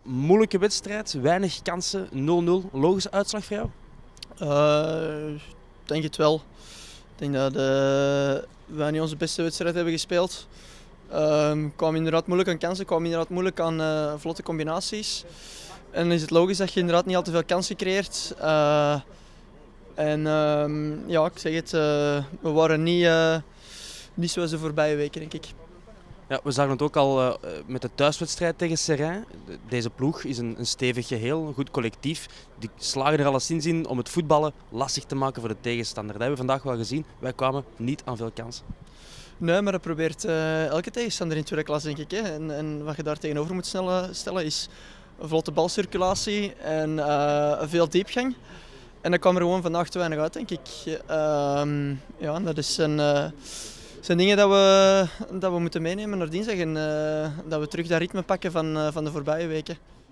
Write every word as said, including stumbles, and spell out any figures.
moeilijke wedstrijd, weinig kansen, nul nul. Logische uitslag voor jou? Uh, ik denk het wel. Ik denk dat uh, wij niet onze beste wedstrijd hebben gespeeld. Uh, kwamen inderdaad moeilijk aan kansen, kwamen inderdaad moeilijk aan uh, vlotte combinaties. En dan is het logisch dat je inderdaad niet al te veel kansen creëert. Uh, en uh, ja, ik zeg het, uh, we waren niet, uh, niet zoals de voorbije weken, denk ik. Ja, we zagen het ook al uh, met de thuiswedstrijd tegen Seraing. Deze ploeg is een, een stevig geheel, een goed collectief. Die slagen er alleszins in om het voetballen lastig te maken voor de tegenstander. Dat hebben we vandaag wel gezien. Wij kwamen niet aan veel kansen. Nee, maar dat probeert uh, elke tegenstander in tweede klas, denk ik. Hè. En, en wat je daar tegenover moet stellen, stellen is een vlotte balcirculatie en uh, veel diepgang. En dat kwam er gewoon vandaag te weinig uit, denk ik. Uh, ja, dat is een... Uh, zijn dingen dat we, dat we moeten meenemen naar dinsdag en uh, dat we terug dat ritme pakken van, uh, van de voorbije weken.